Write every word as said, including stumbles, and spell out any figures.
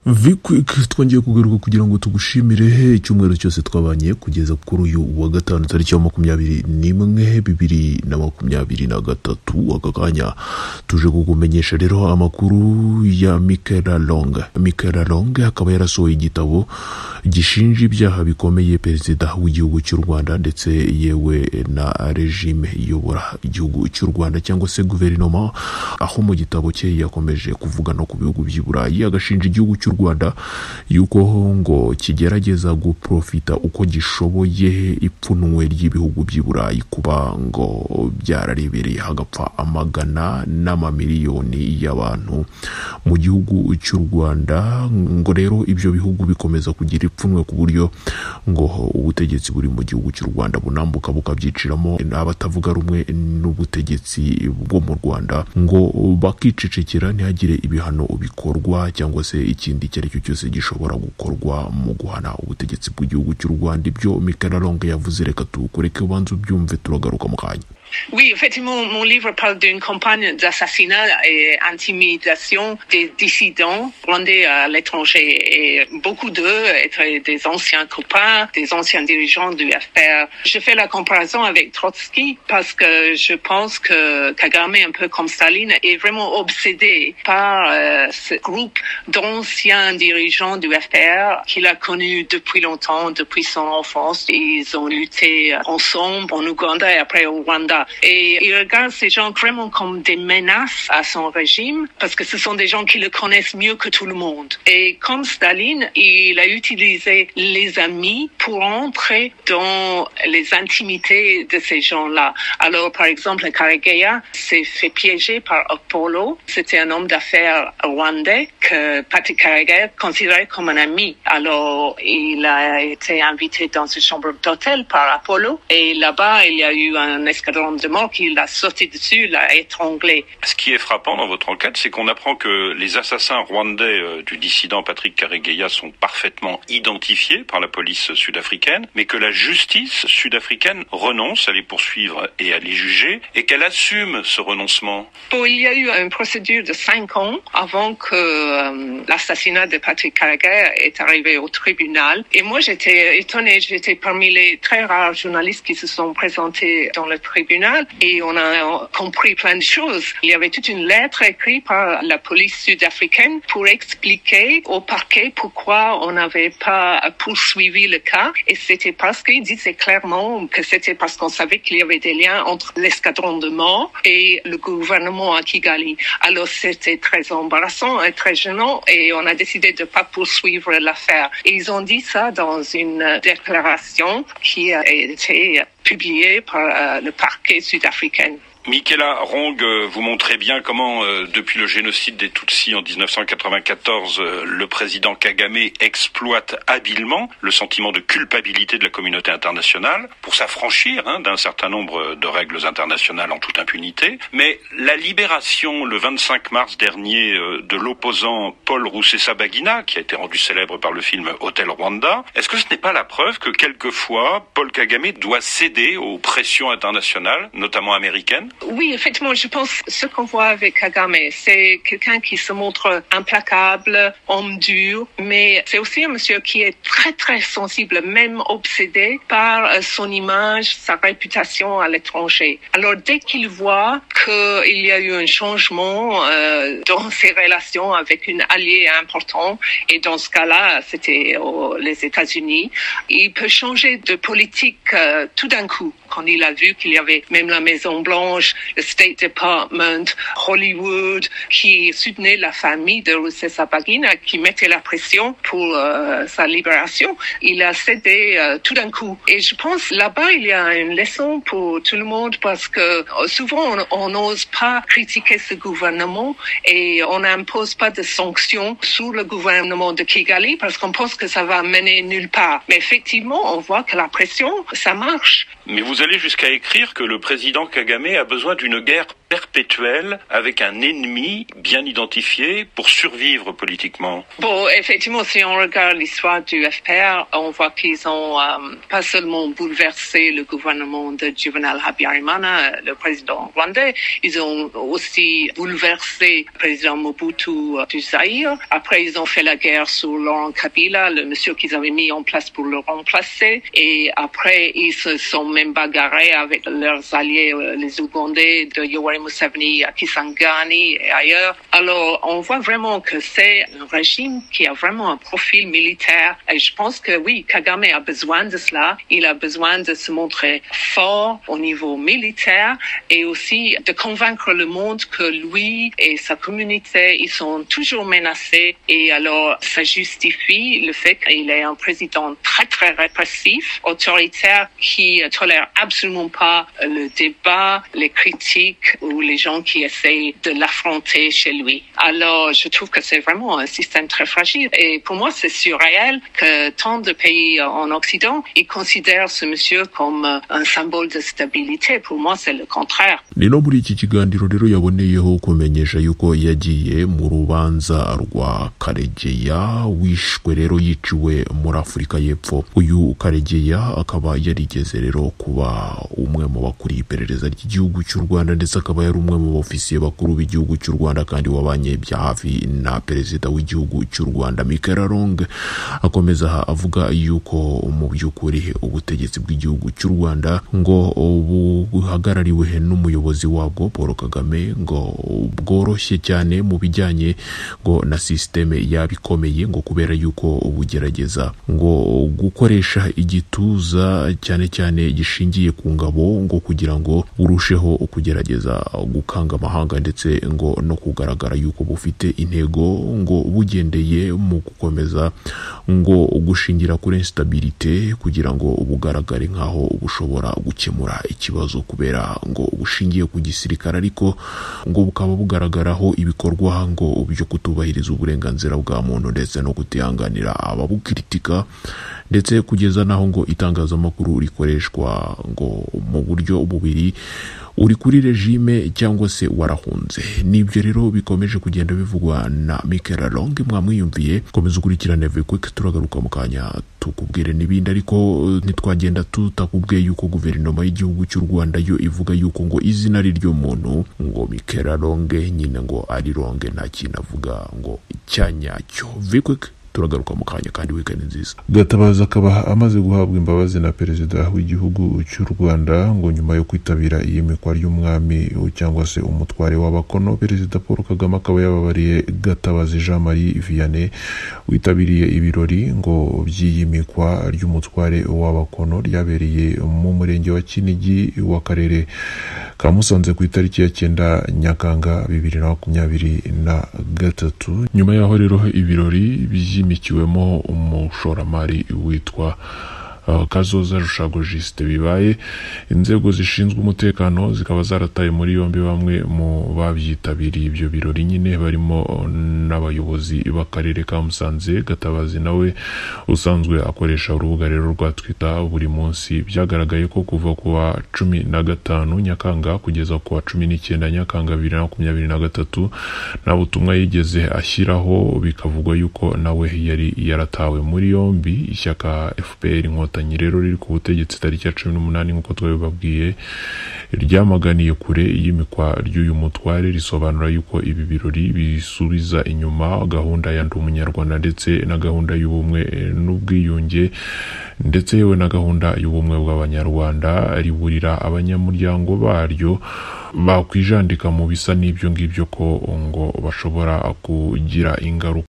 Vikwik twongeye kugaruka kugira ngo tugushimire icyumweru cyose twabanye kugeza kuri uyu wa gatanu tariki ya makumyabiri n'imwe bibiri na makumyabiri na gatatu. Aka kanya tuje kukumenyesha rero amakuru ya Michaela Long. Michaela Long akaba yarasohoye igitabo gishinja ibyaha bikomeye perezida w'igihugu cy'u Rwanda ndetse yewe na regime iyobora igihugu cy'u Rwanda cyangwa se guverinoma, aho mu gitabo cye yakomeje kuvuga no ku bihugu by'i Burayi agashinja igihugu cy'u Rwanda yuko ngo kigerageza guprofita uko gishoboye ipfunwe ry'ibihugu by'i Burayi kuba ngo byararebereye hagapfa amagana n'amamiliyoni y'abantu mu gihugu cy'u Rwanda. Ngo rero ibyo bihugu bikomeza kugira ipfunwe ku buryo ngo ubutegetsi buri mu gihugu cy'u Rwanda bunambuka bukabyiciramo abatavuga rumwe n'ubutegetsi bwo mu Rwanda ngo bakicecekera ntihagire ibihano bikorwa cyangwa se ikindi icyo ari cyo cyose gishobora gukorwa mu guhana ubutegetsi bw'igihugu cy'u Rwanda. Ibyo Michaela Long yavuze, reka tukureke ubanze ubyumve, turagaruka mu kanya. Oui, effectivement, mon livre parle d'une campagne d'assassinat et intimidation des dissidents rwandais à l'étranger. Et beaucoup d'eux étaient des anciens copains, des anciens dirigeants du F P R. Je fais la comparaison avec Trotsky parce que je pense que Kagame, un peu comme Staline, est vraiment obsédé par euh, ce groupe d'anciens dirigeants du F P R qu'il a connu depuis longtemps, depuis son enfance. Ils ont lutté ensemble en Ouganda et après au Rwanda. Et il regarde ces gens vraiment comme des menaces à son régime parce que ce sont des gens qui le connaissent mieux que tout le monde. Et comme Staline, il a utilisé les amis pour entrer dans les intimités de ces gens-là. Alors, par exemple, Karegeya s'est fait piéger par Apollo. C'était un homme d'affaires rwandais que Patrick Karegeya considérait comme un ami. Alors, il a été invité dans une chambre d'hôtel par Apollo. Et là-bas, il y a eu un escadron de mort qui l'a sauté dessus, l'a étranglé. Ce qui est frappant dans votre enquête, c'est qu'on apprend que les assassins rwandais euh, du dissident Patrick Karegeya sont parfaitement identifiés par la police sud-africaine, mais que la justice sud-africaine renonce à les poursuivre et à les juger, et qu'elle assume ce renoncement. Bon, il y a eu une procédure de cinq ans avant que euh, l'assassinat de Patrick Karegeya est arrivé au tribunal. Et moi, j'étais étonnée, j'étais parmi les très rares journalistes qui se sont présentés dans le tribunal. Et on a compris plein de choses. Il y avait toute une lettre écrite par la police sud-africaine pour expliquer au parquet pourquoi on n'avait pas poursuivi le cas. Et c'était parce qu'ils disaient clairement que c'était parce qu'on savait qu'il y avait des liens entre l'escadron de mort et le gouvernement à Kigali. Alors c'était très embarrassant et très gênant et on a décidé de ne pas poursuivre l'affaire. Et ils ont dit ça dans une déclaration qui a été publiée par euh, le parquet sud-africain. Michaela Long, vous montrez bien comment, euh, depuis le génocide des Tutsis en dix-neuf cent quatre-vingt-quatorze, euh, le président Kagame exploite habilement le sentiment de culpabilité de la communauté internationale pour s'affranchir hein, d'un certain nombre de règles internationales en toute impunité. Mais la libération, le vingt-cinq mars dernier, euh, de l'opposant Paul Rusesabagina, qui a été rendu célèbre par le film Hotel Rwanda, est-ce que ce n'est pas la preuve que quelquefois, Paul Kagame doit céder aux pressions internationales, notamment américaines? Oui, effectivement, je pense que ce qu'on voit avec Kagame, c'est quelqu'un qui se montre implacable, homme dur, mais c'est aussi un monsieur qui est très, très sensible, même obsédé par son image, sa réputation à l'étranger. Alors, dès qu'il voit qu'il y a eu un changement euh, dans ses relations avec une alliée importante, et dans ce cas-là, c'était oh, les États-Unis, il peut changer de politique euh, tout d'un coup. Quand il a vu qu'il y avait même la Maison-Blanche, le State Department, Hollywood, qui soutenait la famille de Rusesabagina, qui mettait la pression pour euh, sa libération, il a cédé euh, tout d'un coup. Et je pense là-bas, il y a une leçon pour tout le monde parce que souvent, on n'ose pas critiquer ce gouvernement et on n'impose pas de sanctions sur le gouvernement de Kigali parce qu'on pense que ça va mener nulle part. Mais effectivement, on voit que la pression, ça marche. Mais vous allez jusqu'à écrire que le président Kagame a besoin d'une guerre perpétuelle avec un ennemi bien identifié pour survivre politiquement? Bon, effectivement, si on regarde l'histoire du F P R, on voit qu'ils ont euh, pas seulement bouleversé le gouvernement de Juvenal Habyarimana, le président rwandais, ils ont aussi bouleversé le président Mobutu du Zaïre. Après, ils ont fait la guerre sur Laurent Kabila, le monsieur qu'ils avaient mis en place pour le remplacer. Et après, ils se sont même bagarrés avec leurs alliés, les Ougandais de Yoweri Museveni à Kisangani et ailleurs. Alors, on voit vraiment que c'est un régime qui a vraiment un profil militaire. Et je pense que oui, Kagame a besoin de cela. Il a besoin de se montrer fort au niveau militaire et aussi de convaincre le monde que lui et sa communauté, ils sont toujours menacés. Et alors, ça justifie le fait qu'il est un président très, très répressif, autoritaire, qui ne tolère absolument pas le débat, les critiques ou les gens qui essayent de l'affronter chez lui. Alors, je trouve que c'est vraiment un système très fragile. Et pour moi, c'est surréel que tant de pays en Occident, ils considèrent ce monsieur comme un symbole de stabilité. Pour moi, c'est le contraire. Nino muri iki kiganiro rero yaboneyeho kumenyesha yuko yagiye mu rubanza rwa Karegeya wishwe rero yiciwe muri Afurika y'Epfo. Uyu Karegeya akaba yarigeze rero kuba umwe mu bakuriye iperereza ry'igihugu cy'u Rwanda ndetse akaba yari umwe mu ofisiye bakuru b'igihugu cy'u Rwanda kandi wabanye bya hafi na perezida w'igihugu cy'u Rwanda Michael Arong. Akomeza avuga yuko mu by'ukuri ubutegetsi bw'igihugu cy'u Rwanda ngo buhagarariwe n'umuyobozi wabwo Paul Kagame ngo bworoshye cyane mu bijyanye ngo na systeme yabikomeye ngo kubera yuko ubugerageza ngo gukoresha igituza cyane cyane gishingiye ku ngabo ngo kugira ngo urusheho kugerageza gukanga amahanga ndetse ngo no kugaragara yuko bufite intego ngo bugendeye mu gukomeza ngo gushingira kuri instabilité kugira ngo bugaragare nkaho bushobora gukemura ikibazo kubera ngo bushingiye ku gisirikare ariko ngo bukaba bugaragaraho ibikorwa ngo byo kutubahiriza uburenganzira bwa muntu ndetse no kutihanganira ababukritika ndetse kugeza naho ngo itangazamakuru rikoreshwa ngo mu buryo bubiri uri kuri regime cyangwa se warahunze. Nibyo rero bikomeje kugenda bivugwa na Michael Arong. Mwamwiyumviye komeza ukurikirane Quick, turagaruka mu kanya tukubwire n'ibindi ariko ntitwagenda tutakubwiye yuko guverinoma y'igihugu cy'u Rwanda yo ivuga yuko ngo izina ryo muntu ngo Michael Arong nyine ngo ari ronge nta kintu avuga ngo cyanyacyo. Quick, turagaruka mu kanya kandi weekend nziza. Gatabazi akaba amaze guhabwa imbabazi na perezida w'igihugu cy'u Rwanda ngo nyuma yo kwitabira iyimikwa ry'umwami cyangwa se umutware w'abakono. Perezida Paul Kagame akaba yababariye Gatabazi Jean Marie Vianney witabiriye ibirori ngo by'iyimikwa ry'umutware w'abakono ryabereye mu murenge wa Kinigi w'akarere ka Musanze ku itariki ya cyenda Nyakanga bibiri na makumyabiri na gatatu. Nyuma yaho rero ibirori byimikiwemo umushoramari witwa Uh, Kazoza Rushago Juste bibaye, inzego zishinzwe umutekano zikaba zarataye muri yombi bamwe mu babyitabiriye ibyo birori nyine barimo n'abayobozi b'akarere ka Musanze. Gatabazi nawe usanzwe akoresha urubuga rero rwa Twitter buri munsi byagaragaye ko kuva ku wa cumi na gatanu Nyakanga kugeza ku wa cumi n'icyenda Nyakanga bibiri na makumyabiri na gatatu nta butumwa yigeze ashyiraho, bikavugwa yuko nawe yari yaratawe muri yombi. Ishyaka F P R Inkotanyi rero riri ku butegetsi tariki ya cumi n'umunani nk'uko twabibabwiye ryamaganiye kure iyimikwa ry'uyu mutware, risobanura yuko ibi birori bisubiza inyuma gahunda ya Ndi Umunyarwanda ndetse na gahunda y'ubumwe n'ubwiyunge ndetse yewe na gahunda y'ubumwe bw'abanyarwanda, riburira abanyamuryango baryo bakwijandika mu bisa n'ibyo ngibyo ko ngo bashobora kugira ingaruka